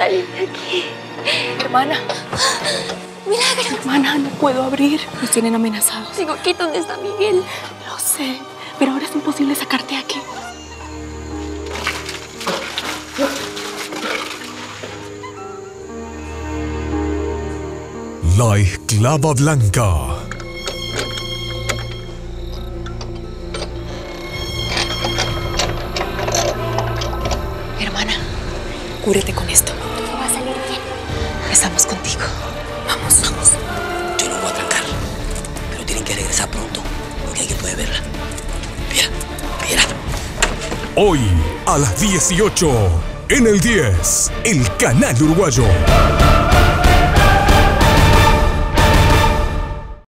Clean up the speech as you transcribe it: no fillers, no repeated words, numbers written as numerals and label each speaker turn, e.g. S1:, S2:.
S1: salir de aquí.
S2: Hermana.
S1: Milagro.
S2: Hermana, no puedo abrir. Nos tienen amenazados.
S1: Digo, aquí, ¿dónde está Miguel?
S2: Lo sé, pero ahora es imposible sacarte aquí.
S3: La esclava blanca.
S2: Hermana, cúbrete con esto.
S1: Todo va a salir bien.
S2: Estamos contigo. Vamos, vamos.
S4: Yo no voy a trancar, pero tienen que regresar pronto, porque alguien puede verla. Mira, mira.
S3: Hoy a las 18 en el 10, el canal uruguayo.